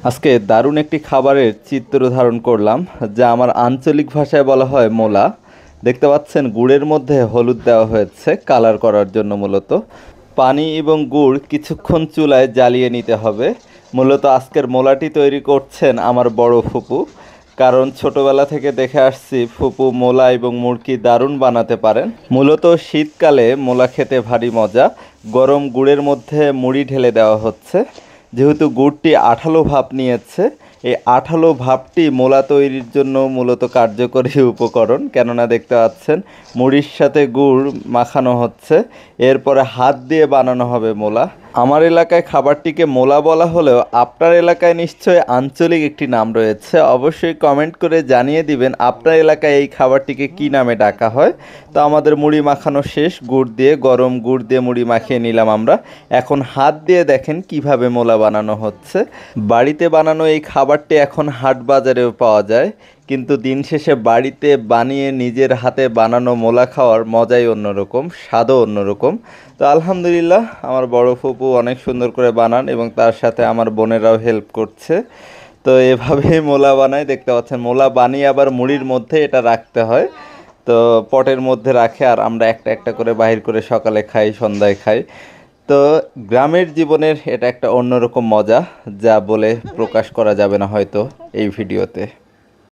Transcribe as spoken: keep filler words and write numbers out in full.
আজকে দারুণ একটি খাবারের চিত্র ধারণ করলাম, যা আমার আঞ্চলিক ভাষায় বলা হয় মোলা। দেখতে পাচ্ছেন গুড়ের মধ্যে হলুদ দেওয়া হয়েছে কালার করার জন্য। মূলত পানি এবং গুড় কিছুক্ষণ চুলায় জ্বালিয়ে নিতে হবে। মূলত আজকের মোলাটি তৈরি করছেন আমার বড় ফুপু, কারণ ছোটবেলা থেকে দেখে আসছি ফুপু মোলা এবং মুড়কি দারুণ বানাতে পারেন। মূলত শীতকালে মোলা খেতে ভারী মজা। গরম গুড়ের মধ্যে মুড়ি ঢেলে দেওয়া হচ্ছে। যেহেতু গুড়টি আঠালো ভাব নিয়েছে, এই আঠালো ভাবটি মোলা তৈরির জন্য মূলত কার্যকরী উপকরণ। কেননা দেখতে পাচ্ছেন মুড়ির সাথে গুড় মাখানো হচ্ছে, এরপরে হাত দিয়ে বানানো হবে মোলা। আমার এলাকায় খাবারটিকে মোলা বলা হলেও আপনার এলাকায় নিশ্চয়ই আঞ্চলিক একটি নাম রয়েছে। অবশ্যই কমেন্ট করে জানিয়ে দিবেন আপনার এলাকায় এই খাবারটিকে কী নামে ডাকা হয়। তো আমাদের মুড়ি মাখানো শেষ, গুড় দিয়ে, গরম গুড় দিয়ে মুড়ি মাখিয়ে নিলাম আমরা। এখন হাত দিয়ে দেখেন কিভাবে মোলা বানানো হচ্ছে। বাড়িতে বানানো এই খাবারটি এখন হাট বাজারেও পাওয়া যায়, কিন্তু দিন শেষে বাড়িতে বানিয়ে নিজের হাতে বানানো মোলা খাওয়ার মজাই অন্যরকম, স্বাদও অন্যরকম। তো আলহামদুলিল্লাহ, আমার বড় ফুপু অনেক সুন্দর করে বানান এবং তার সাথে আমার বোনেরাও হেল্প করছে। তো এভাবেই মোলা বানায়। দেখতে পাচ্ছেন মোলা বানিয়ে আবার মুড়ির মধ্যে এটা রাখতে হয়। তো পটের মধ্যে রাখে, আর আমরা একটা একটা করে বাহির করে সকালে খাই, সন্ধ্যায় খাই। তো গ্রামের জীবনের এটা একটা অন্যরকম মজা, যা বলে প্রকাশ করা যাবে না হয়তো এই ভিডিওতে।